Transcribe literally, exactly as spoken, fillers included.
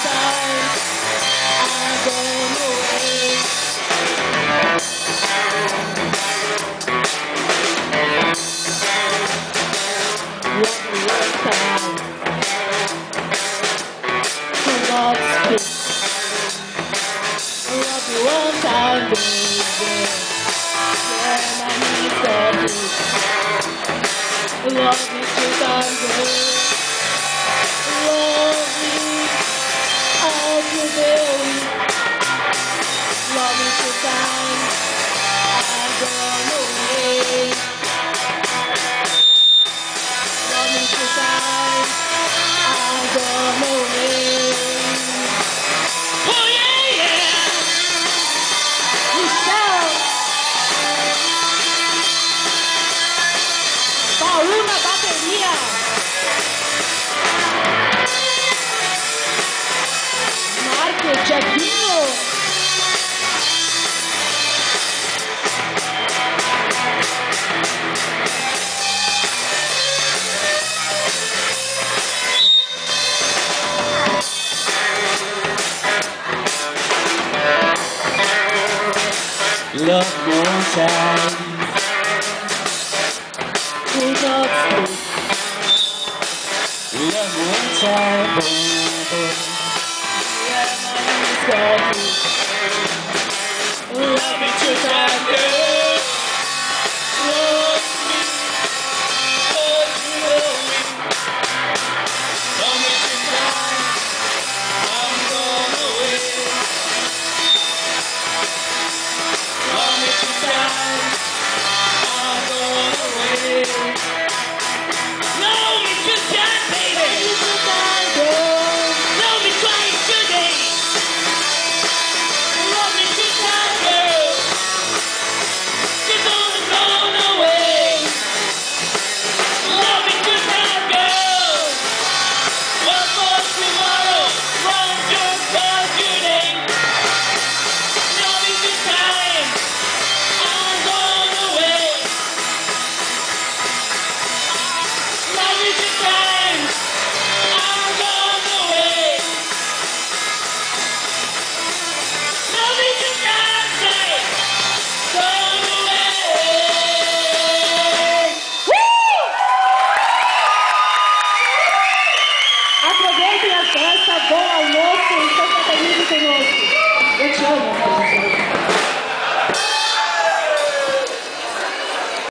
Love more time. Who not sleep? Love more time. Yeah, my name is Coffee. Love me too time, girl. Love me, love you, love me. Love me too time. I'm gone away. Love me too time, I'm going away. Love me too time, baby. Love me too time, girl. Love me twice today. Love me too time, girl. She's only gone away. Love me too time, girl. One for tomorrow, one just for today. Love me too time. I'm gone away. Love me too time. I'm gone away. Love me too time, say, gone away. Aproveitem a festa, bom almoço e seja feliz conosco. Eu te amo.